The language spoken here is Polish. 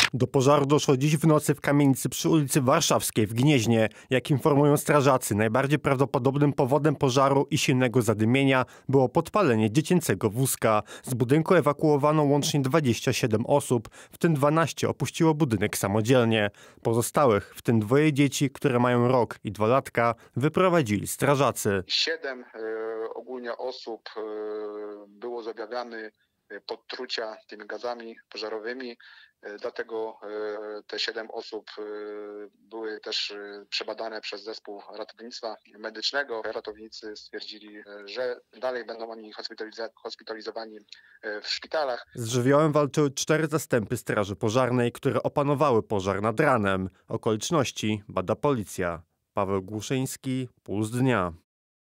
Do pożaru doszło dziś w nocy w kamienicy przy ulicy Warszawskiej w Gnieźnie. Jak informują strażacy, najbardziej prawdopodobnym powodem pożaru i silnego zadymienia było podpalenie dziecięcego wózka. Z budynku ewakuowano łącznie 27 osób, w tym 12 opuściło budynek samodzielnie. Pozostałych, w tym 2 dzieci, które mają rok i 2 latka, wyprowadzili strażacy. 7 ogólnie osób było zabiegane podtrucia tymi gazami pożarowymi. Dlatego te 7 osób były też przebadane przez zespół ratownictwa medycznego. Ratownicy stwierdzili, że dalej będą oni hospitalizowani w szpitalach. Z żywiołem walczyły 4 zastępy straży pożarnej, które opanowały pożar nad ranem. Okoliczności bada policja. Paweł Głuszyński, Puls Dnia.